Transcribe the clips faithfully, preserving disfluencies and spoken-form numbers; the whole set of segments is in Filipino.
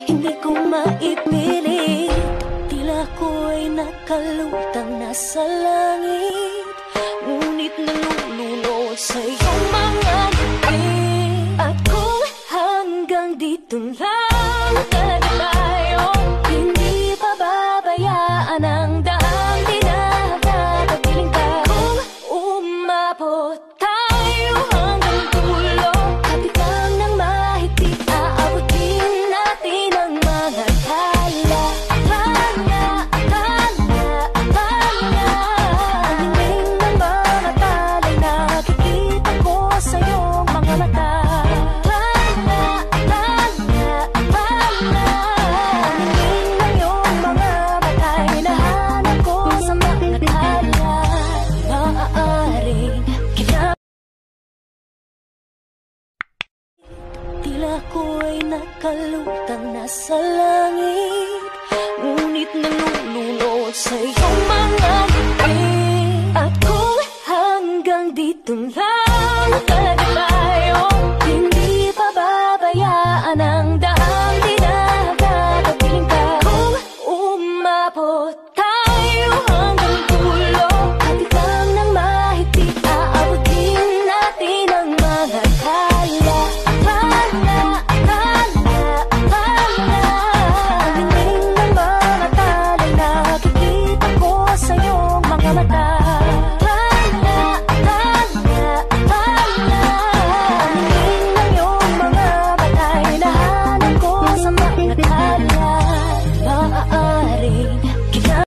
Hindi ko maipilit, tila ko'y nakalutang nasa langit, ngunit nalulunod sa iyong mga ngiti. At kung hanggang dito lang talaga tayo, hindi pababayaan ang daang dinadadapiling ka. Kung umabot tayo hanggang dulo, kapitan ng mahigpit, aabutin natin ang mga tala. Tala, tala, tala. Ningning ng mga tala'y nakikita ko sa iyong mga mata. Tala, tala, tala. Ningning ng iyong mga mata'y nahanap ko sa mga tala. Maaaring kinap tila ko'y nakalutang nasa langit, ngunit nalulunod sa iyong mga ngiti. At kung hanggang dito lang talaga tayo, hindi pababayaan ang daang dinadadapiling ka. Kung umabot tayo hanggang dulo, kapitan ng mahigpit, aabutin natin ang mga tala. Tala, tala, tala. Ningning ng mga tala'y nakikita ko sa iyong mga mata. Tala, tala, tala. Ningning ng iyong mga mata'y nahanap ko sa mga tala. Maaaring kinap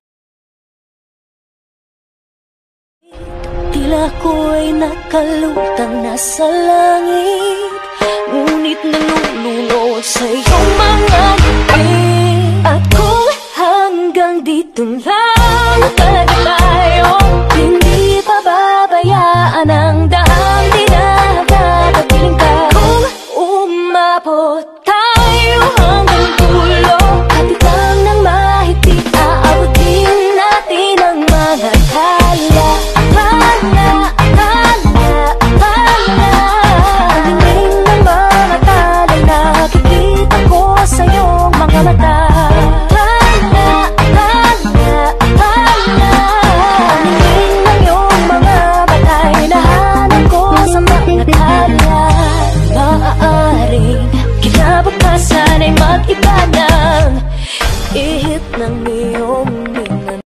tila ko'y nakalutang nasa langit, ngunit nalulunod sa iyong mga ngiti. At kung hanggang dito lang talaga tayo, hindi pababayaan ang daang dinadadapiling ka. Kung umabot tayo hanggang dulo, kapitan ng mahigpit, aabutin natin ang mga tala. Tala, tala, tala. Ningning ng mga tala'y nakikita ko sa iyong mga mata. Tala, tala, tala. Ningning ng iyong mga mata'y nahanap ko sa mga tala. Maaaring kinabukasan ay mag-iba ng ihip ng iyong minamahal.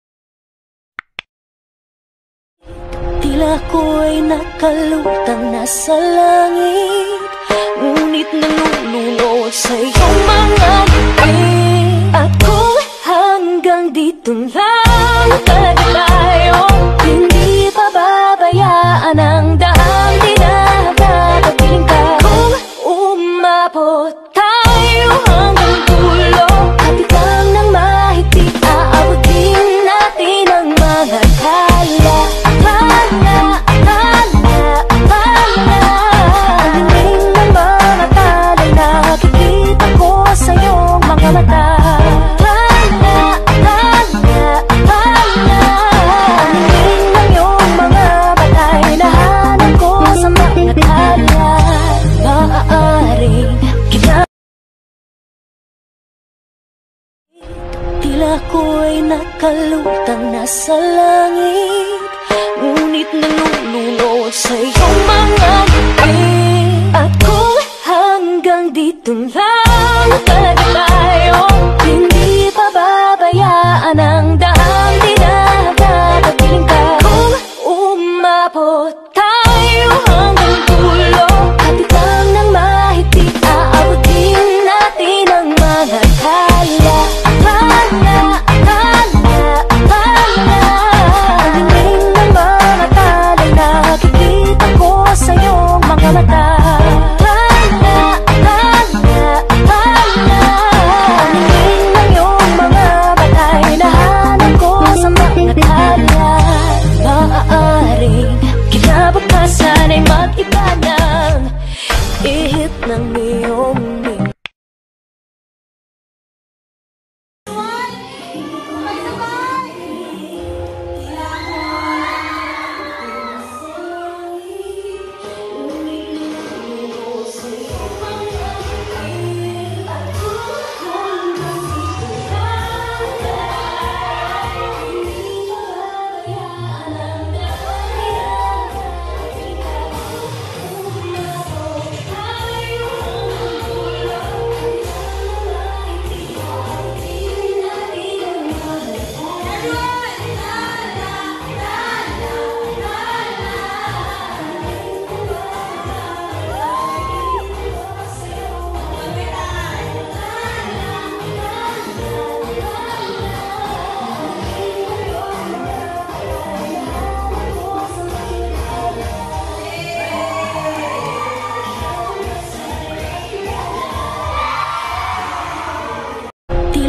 Tila ko'y nakalutang nasa langit, ngunit nalulunod sa iyong mga ngiti. At kung hanggang dito lang talaga tayo, hindi pababayaan ang daang dinadadapiling ka. Kung umabot tayo hanggang dulo, kapitan ng mahigpit, aabutin natin ang mga tala. Tala, tala, tala. Ningning ng mga tala'y nakikita ko sa iyong mga mata. Tala, tala, tala. Ningning ng iyong mga mata'y nahanap ko sa mga tala. Maaaring kinap tila ko'y nakalutang nasa langit, ngunit nalulunod sa iyong mga ngiti. At kung hanggang dito lang talaga tayo, hindi pababayaan ang daang dinadadapiling ka. Kung umabot tayo hanggang dulo, kapitan ng mahigpit, aabutin natin ang mga tala. Tala, tala, tala. Ningning ng mga tala'y nakikita ko sa iyong mga mata. Tala, tala, tala.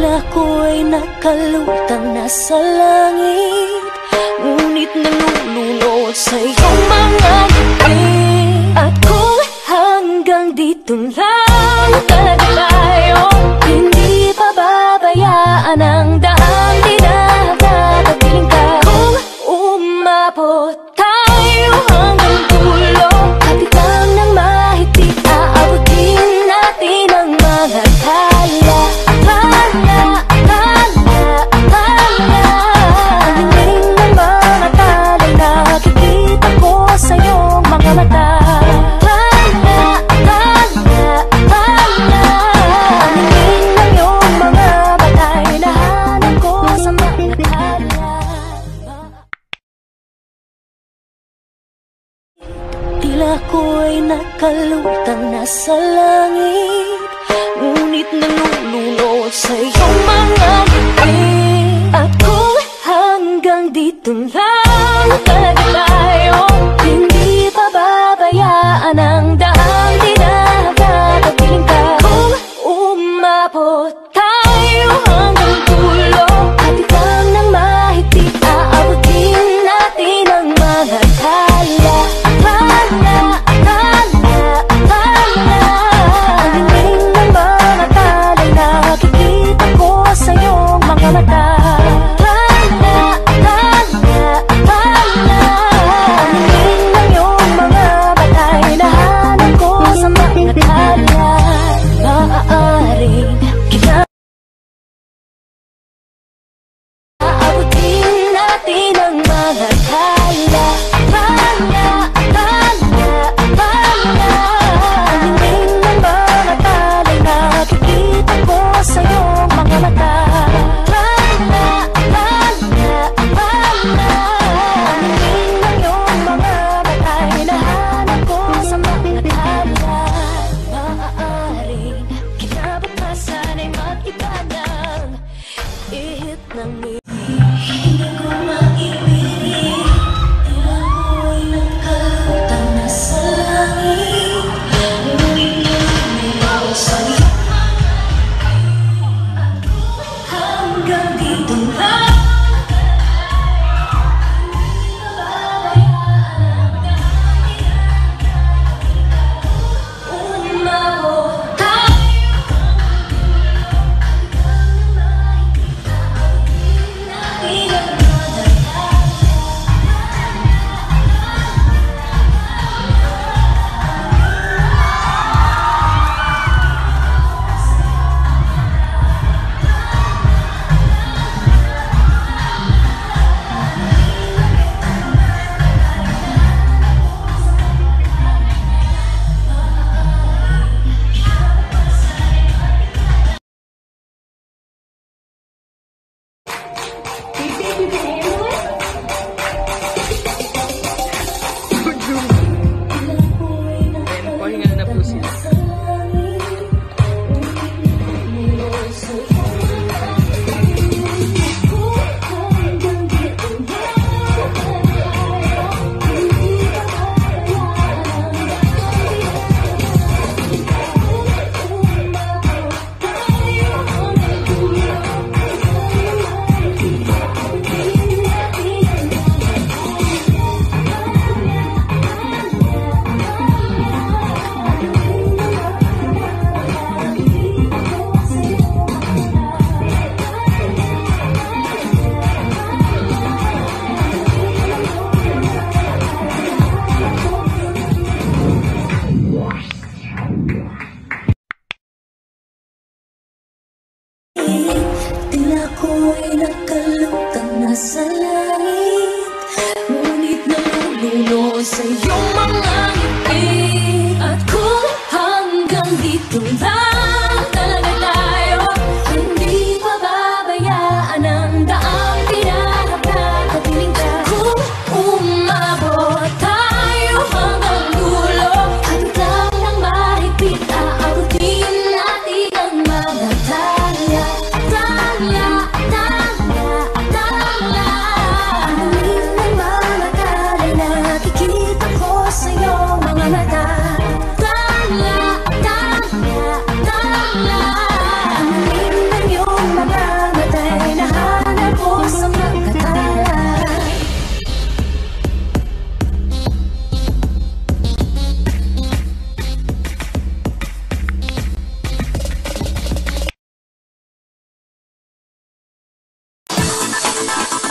Tila ko'y nakalutang nasa langit, ngunit nalulunod sa iyong mga ngiti. At kung hanggang dito lang talaga tayo, hindi pababayaan ang daang dinadadapiling ka. Kung umabot tayo hanggang dulo, kapit lang ng mahigpit, aabutin natin ang mga tala. Tala, tala, tala. Tingin ng mga tala'y nakikita ko sa iyong mga mata. Tala, tala, tala. Tingin ng iyong mga mata'y nahanap ko sa mga tala. Tila ko'y nakalutang nasa langit, ngunit nalulunod sa iyong mga ngiti. At kung hanggang dito lang talaga tayo, hindi pababayaan ang daang dinadadapiling ka. Kung umabot tayo hanggang dulo, kapit lang ng mahigpit, aabutin natin ang mga tala. Tala, tala, tala. Tingin ng mga tala'y nakikita ko sa iyong mga mata. Tala, tala, tala. Tingin ng iyong mga mata'y nahanap ko sa mga tala. Maaaring aabutin natin ang mga tala. Tala, tala, tala. Tingin ng mga tala'y nakikita ko sa iyong mga mata. Tala, tala, tala. Tingin ng iyong mga mata'y nahanap ko sa mga tala. Maaaring kinabukasan ay mag-iba ng ihip ng hindi ko maipilit. Tila ko'y nakalutang nasa langit, ngunit nalulunod sa iyong mga ngiti. Hanggang dito lang umabot tayo. Pahingal na po siya. Tila ko'y nakalutang nasa langit, ngunit nalulunod sa iyong mga ngiti. At kung hanggang dito lang talaga tayo, hindi pababayaan ang daang dinadadapiling ka. Kung umabot tayo hanggang dulo, kapit lang ng mahigpit, aabutin natin ang mga tala. Tala, tala, tala. Tingin ng mga tala'y nakikita ko sa'yo. Thank